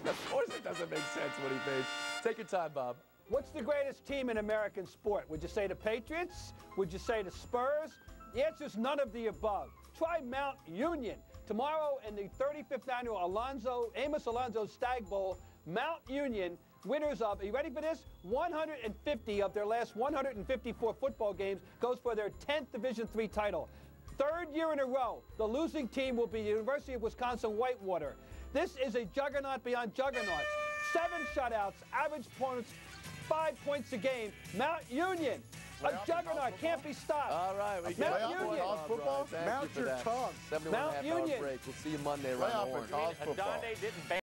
Of course it doesn't make sense what he thinks. Take your time, Bob. What's the greatest team in American sport? Would you say the Patriots? Would you say the Spurs? The answer is none of the above. Try Mount Union. Tomorrow in the 35th annual Amos Alonzo Stag Bowl, Mount Union, winners of, are you ready for this? 150 of their last 154 football games goes for their 10th Division III title. Third year in a row, the losing team will be the University of Wisconsin-Whitewater. This is a juggernaut beyond juggernauts. 7 shutouts, average points, 5 points a game. Mount Union, a juggernaut, can't be stopped. All right, we Mount got Union. Football? Mount your tongue. 71 Mount and a half hour Union. break. We'll see you Monday around the horn. College football. Adonde didn't ban